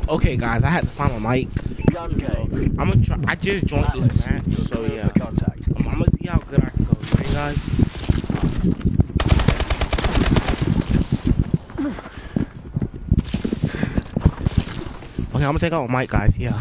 Okay, guys, I had to find my mic. Gun game. I'm gonna try. I just joined Atlas, this match, you're so clear yeah. for contact. I'm gonna see how good I can go. You ready, guys? Okay, I'm gonna take out my mic, guys. Yeah.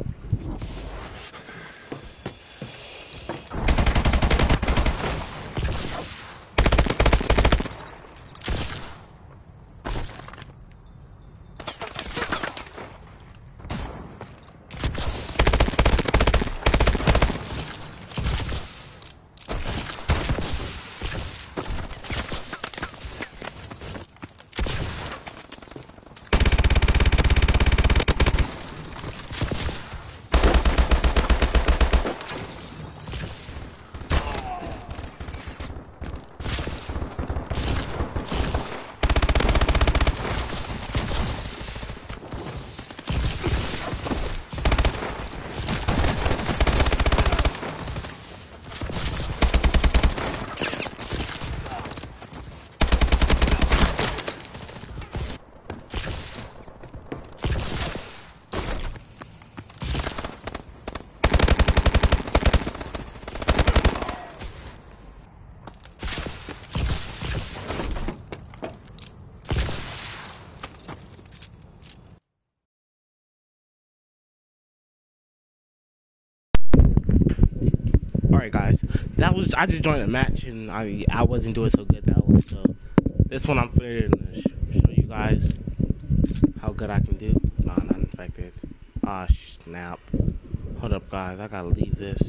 Alright, guys. I just joined a match and I wasn't doing so good that one. So this one I'm finna show you guys how good I can do. Nah, not infected. Ah, snap. Hold up, guys. I gotta leave this.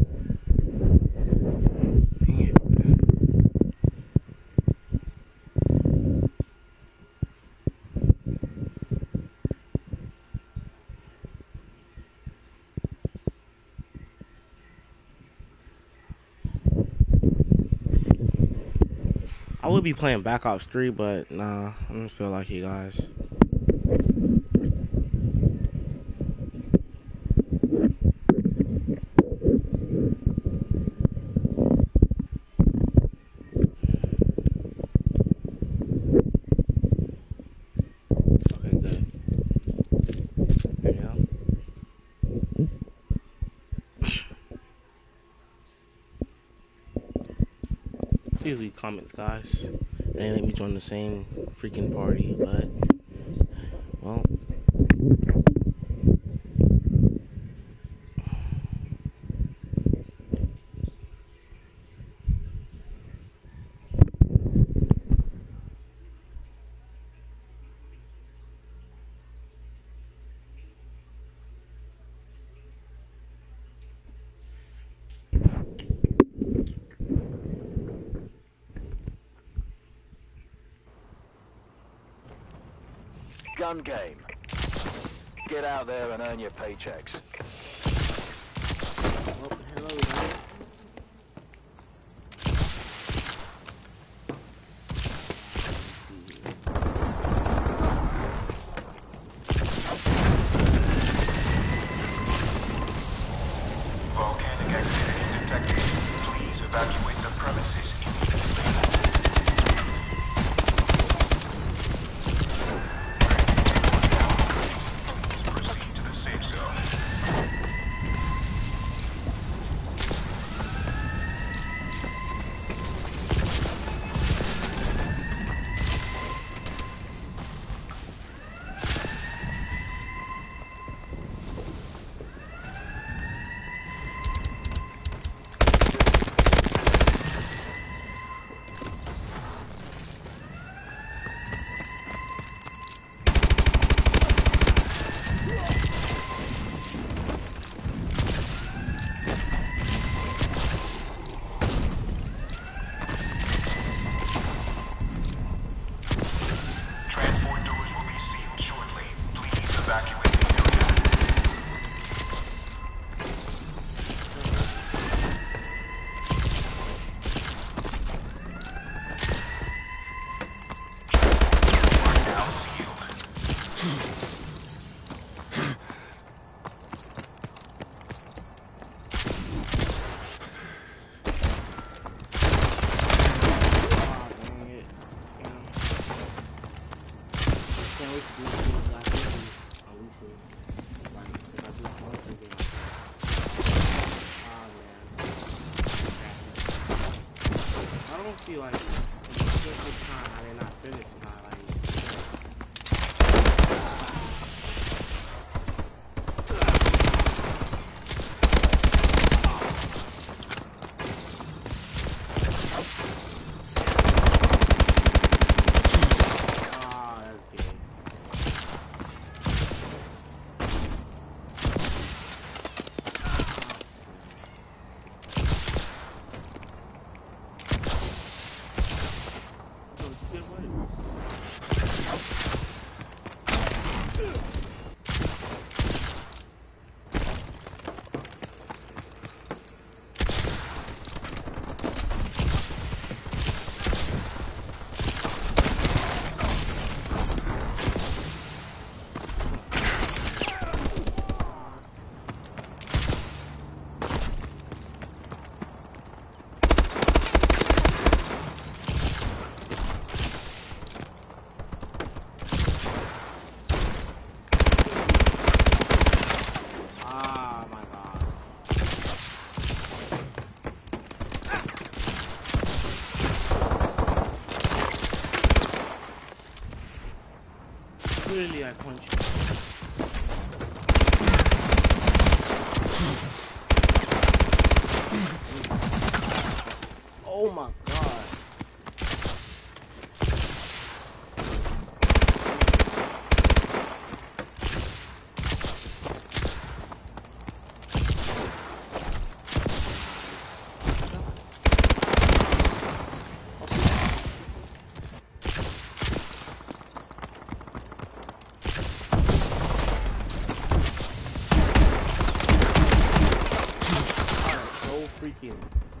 Dang it. I would be playing Black Ops 3, but nah, I don't feel like it, guys. Okay, good. There you go. Please leave comments, guys. And let me join the same freaking party, but well. Gun game. Get out there and earn your paychecks. Oh, hello, guys. Volcanic activity detected. Please evacuate the premises immediately. Please proceed to the safe zone. feel like it's time how they not finished now. Like, that's good. Oh, it's good work. Ah, my God. Clearly, I punched you. Oh my God. So freaking.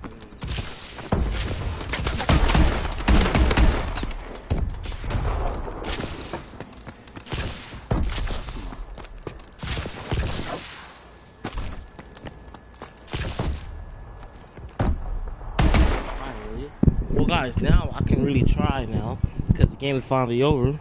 Finally. Well, guys, now I can really try now because the game is finally over.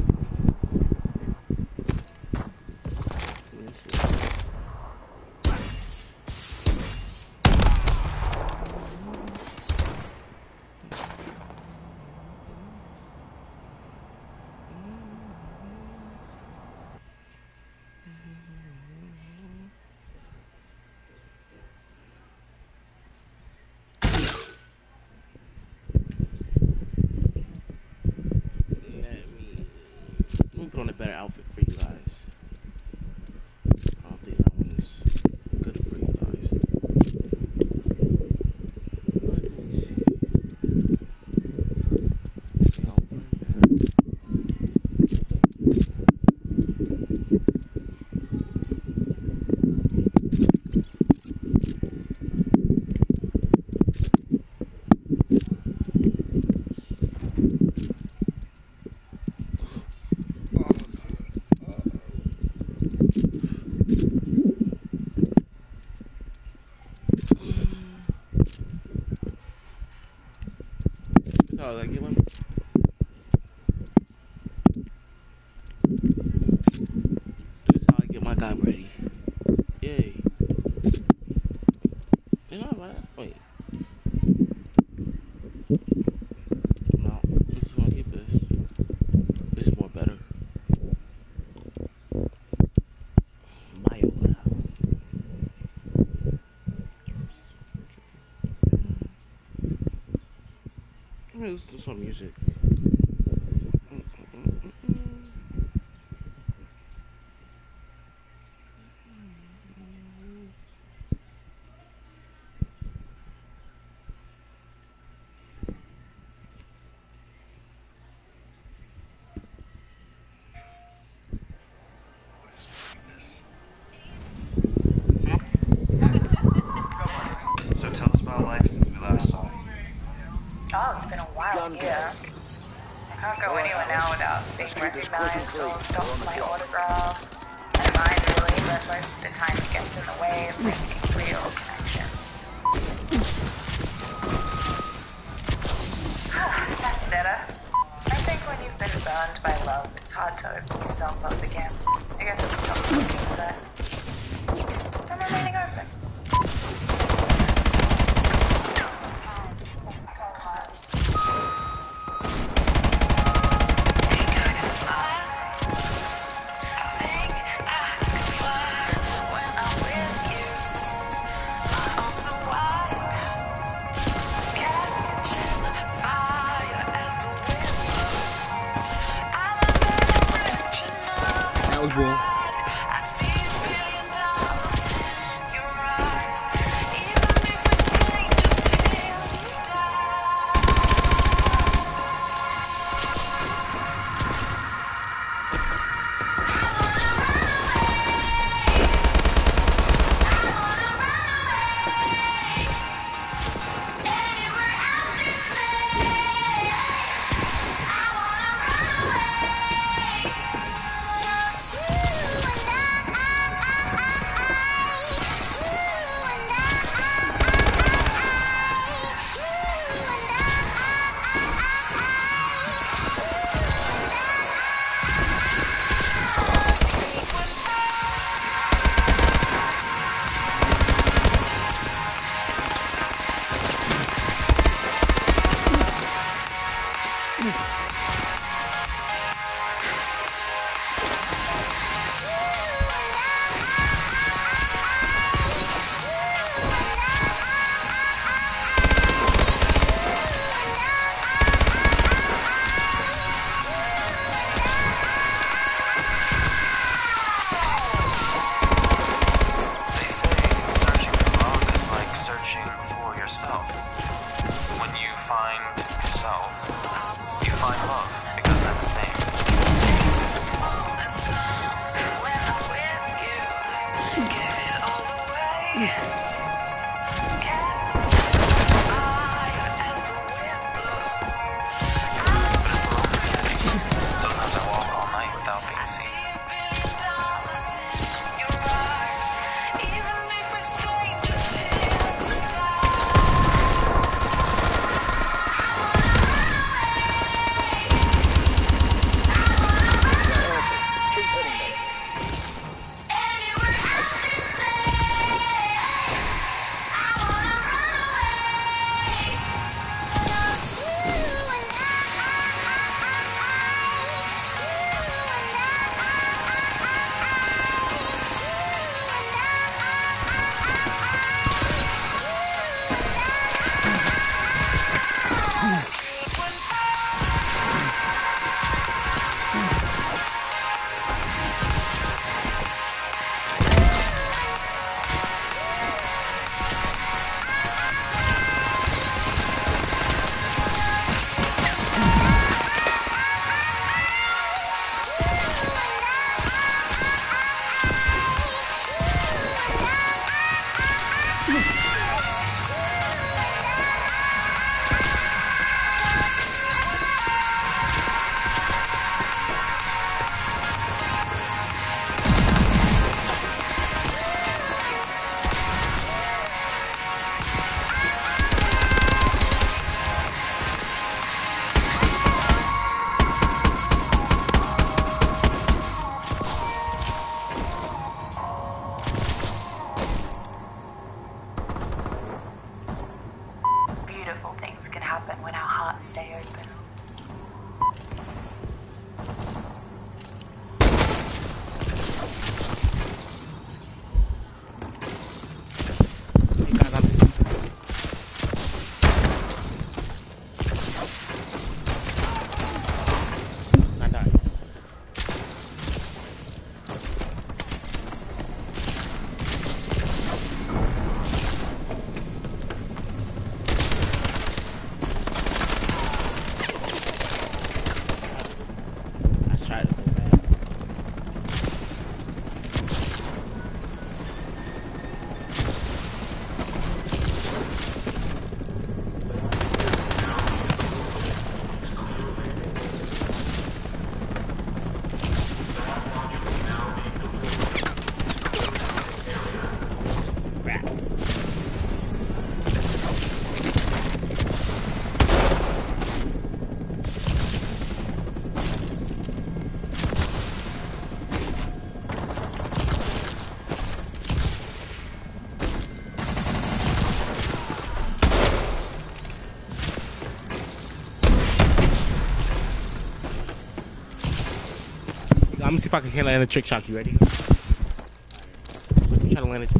Let me put on a better outfit for you guys. I don't think that one is good for you guys. Let me see. Yeah, I'll put it there. That's all I get one. This is how I get my guy ready. Yay. You know what? Wait. No, I'm just gonna keep this. This is more better. BioLab. Let's do some music. So tell us about life since we last saw you. Oh, it's been a while here. I can't go anywhere now without being recognized or stopped for my autograph. And mine really, but most of the time it gets in the way of making real connections. That's better. I think when you've been burned by love, it's hard to open yourself up again. I guess I've stopped looking for that. I'm remaining open. people. They say searching for love is like searching for yourself. When you find yourself, you find love because they're the same. But it's a lonely city. Sometimes I walk all night without being seen. Keep hitting me. Beautiful things can happen when our hearts stay open. Hey guys, I died. I tried to go back. Crap. I'm gonna see if I can land a trick shot. You ready? Let me try to land a trick.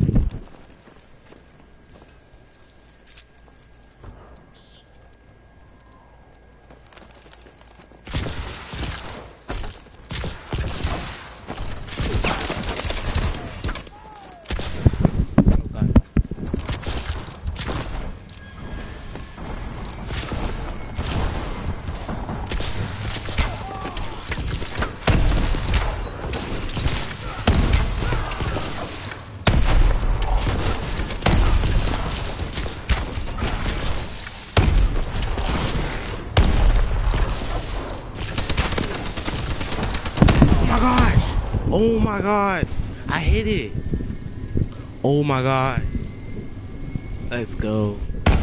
Oh my god. I hit it. Oh my god. Let's go.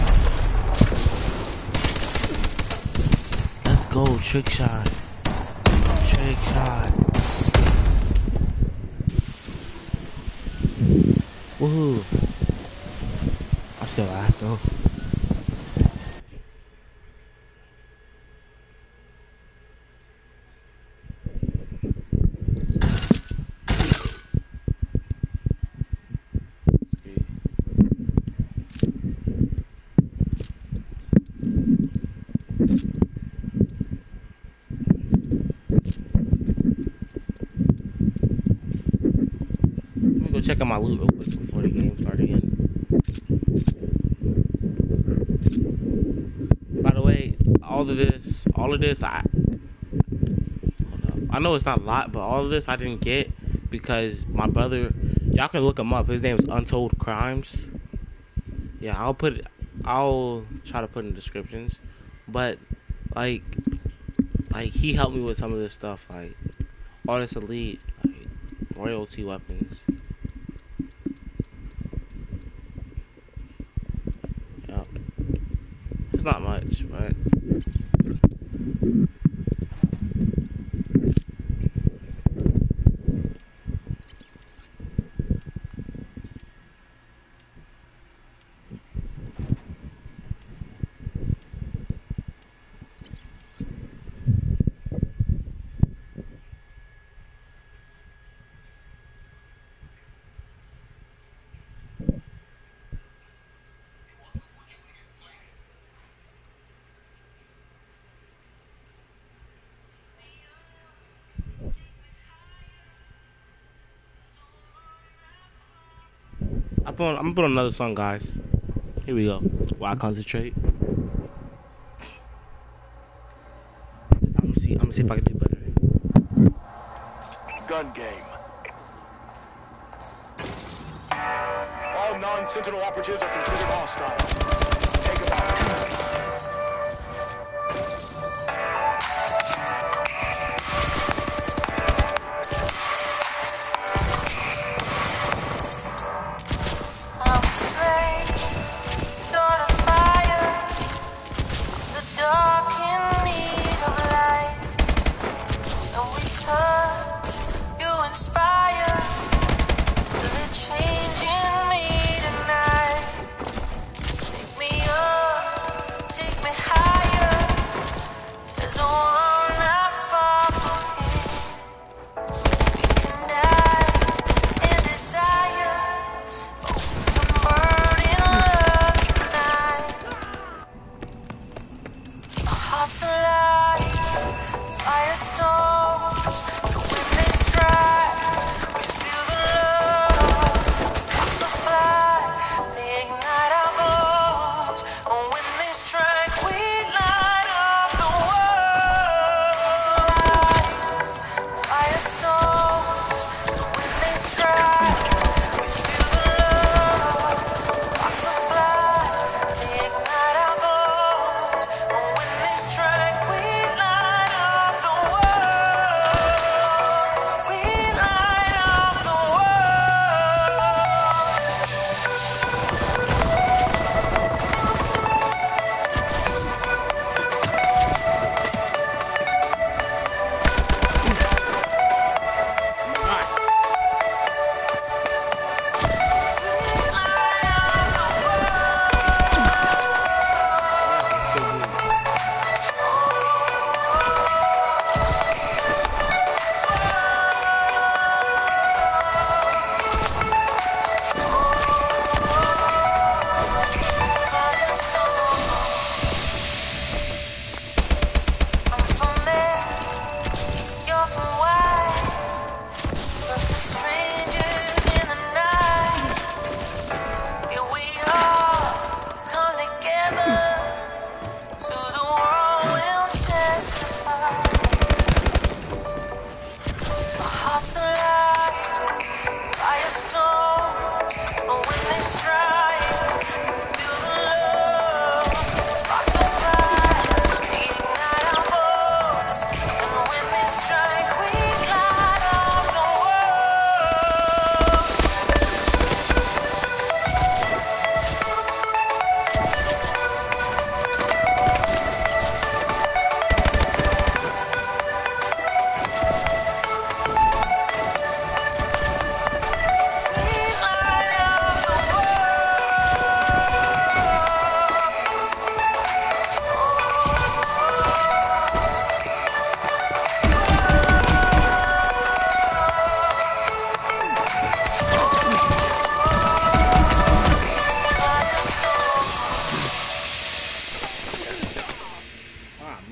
Let's go. Trick shot. Trick shot. Woohoo. I'm still alive though. Go check out my loot real quick before the game starts again. By the way, all of this, I know it's not a lot, but all of this I didn't get because my brother, y'all can look him up. His name is Untold Crimes. Yeah, I'll try to put in the descriptions, but like he helped me with some of this stuff, like all this elite, like royalty weapons. It's not much, but I'm gonna put on another song, guys. Here we go. While I concentrate. I'm gonna see if I can do better. Gun game. All non-Sentinel operatives are considered hostile. Take them out.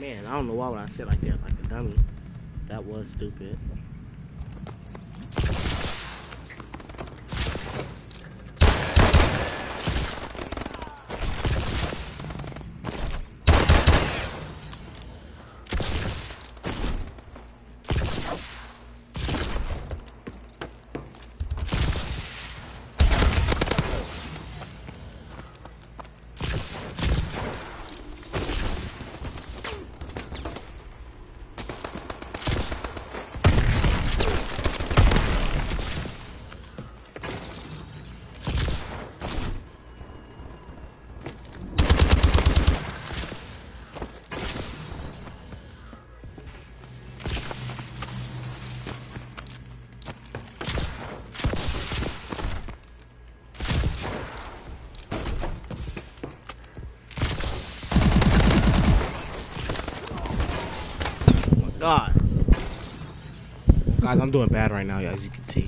Man, I don't know why would I sit like that, like a dummy. That was stupid. God. Guys, I'm doing bad right now, as you can see.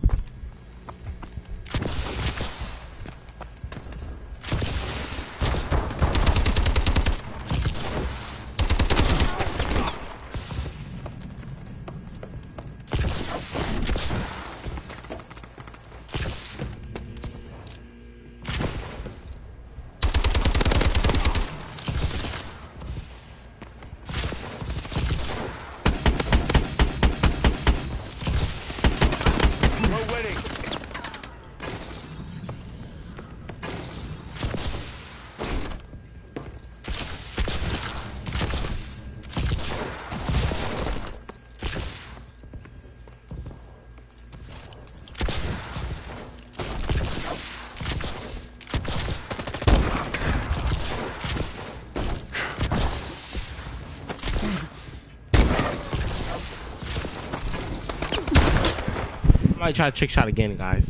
I might try to trick shot again, guys.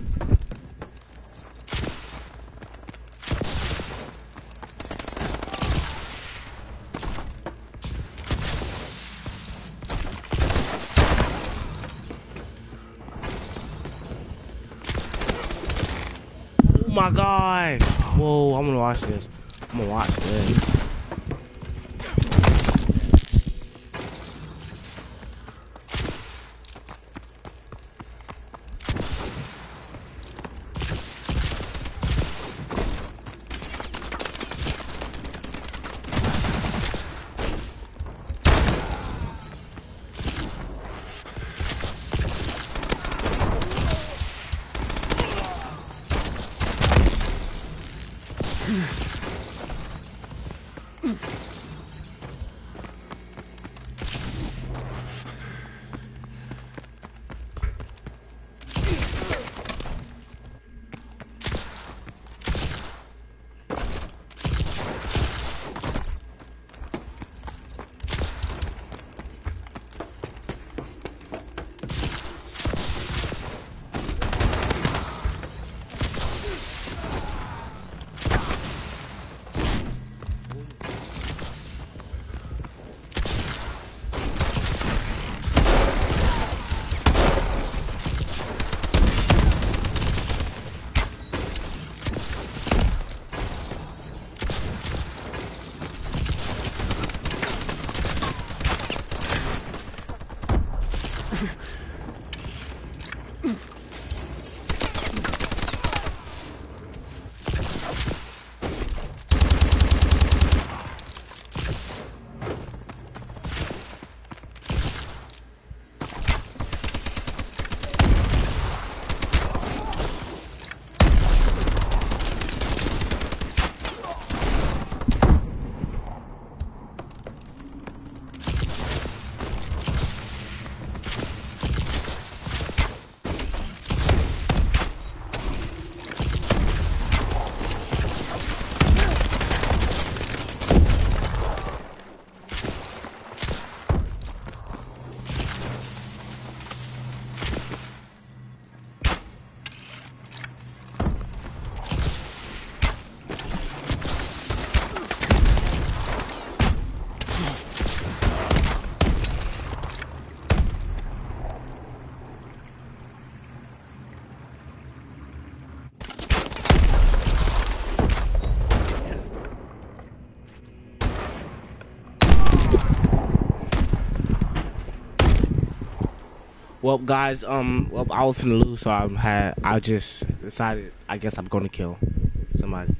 Oh my gosh. Whoa, I'm gonna watch this. I'm gonna watch this. Well, guys, well, I was finna lose, so I just decided. I guess I'm gonna kill somebody.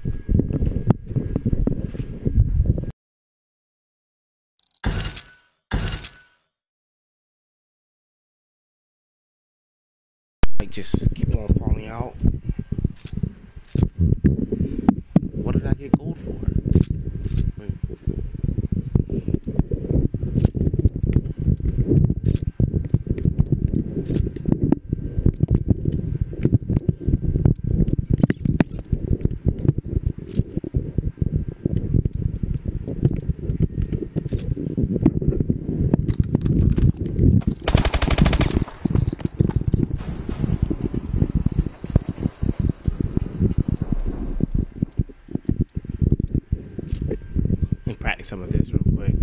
Like, just keep on falling out. What did I get gold for? Wait. Let me practice some of this real quick.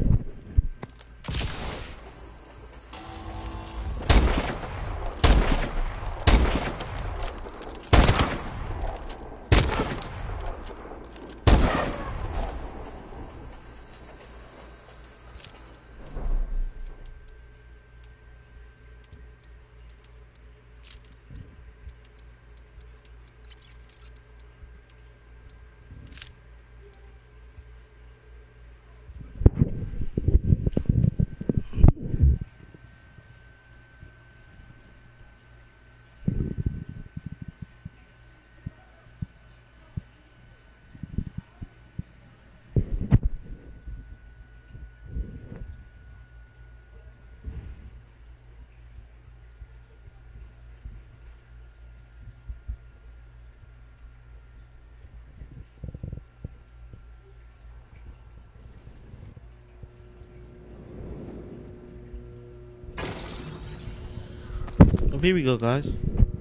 Oh, here we go, guys.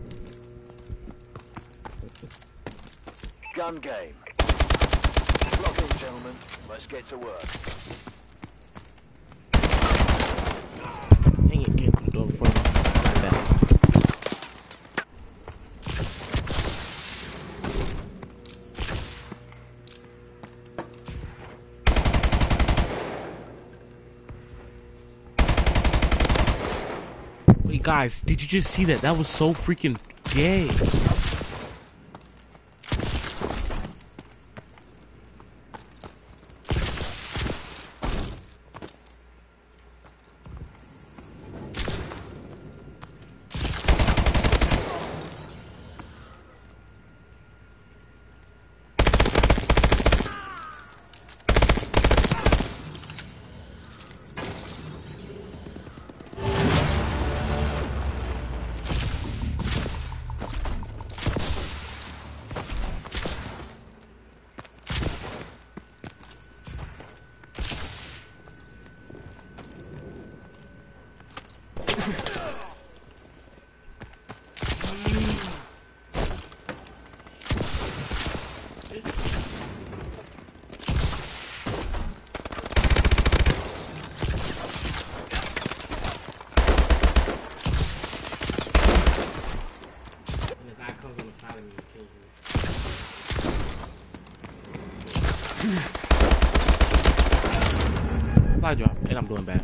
Gun game. Lock in, gentlemen. Let's get to work. Dang it, get the door before like that. Wait, guys, did you just see that? That was so freaking gay. Supply drop, and I'm doing bad.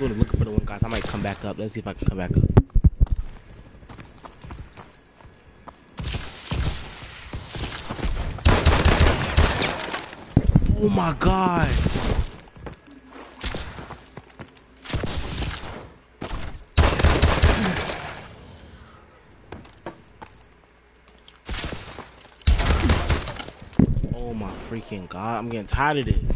going looking for the one, guys. I might come back up. Let's see if I can come back up. Oh my god. Oh my freaking god. I'm getting tired of this.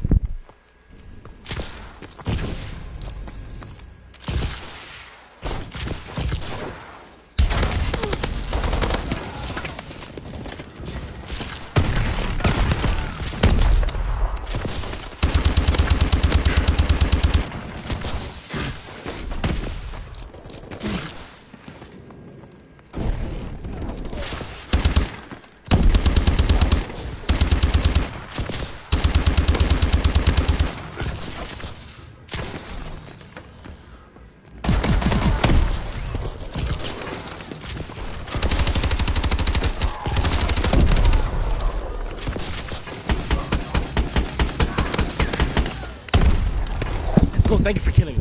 Go, thank you for killing me.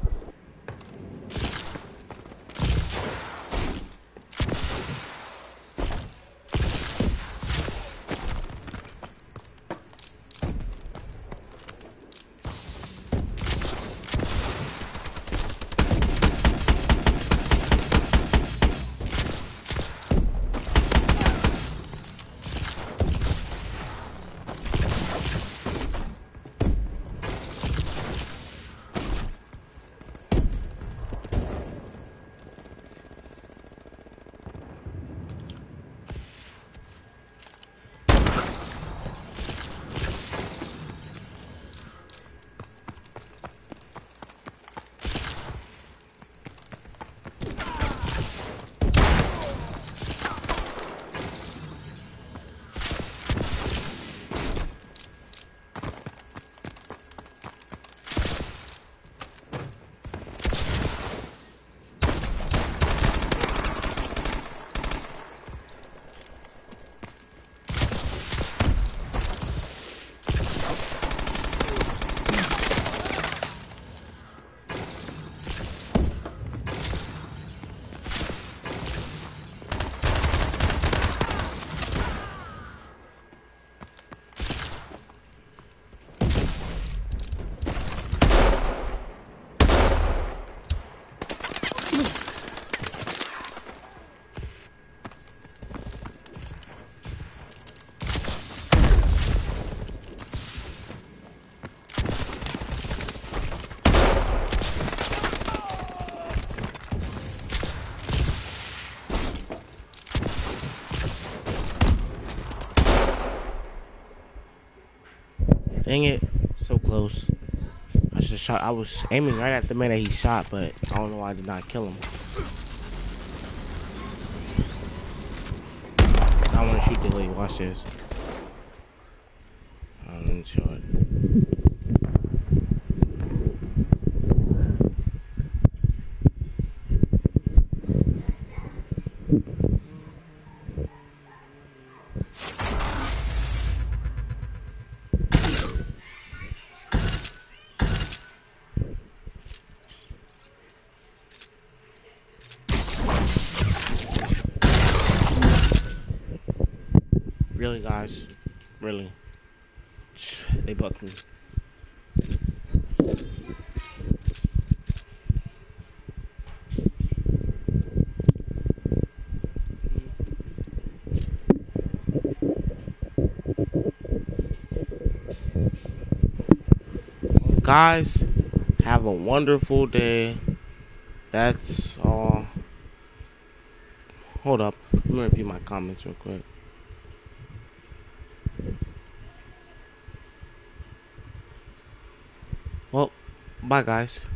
Dang it, so close. I should have shot. I was aiming right at the man that he shot, but I don't know why I did not kill him. I want to shoot the lady. Watch this. Let me show it. Really, guys? Really? They bucked me. Guys, have a wonderful day. That's all. Hold up. Let me review my comments real quick. Well, bye guys.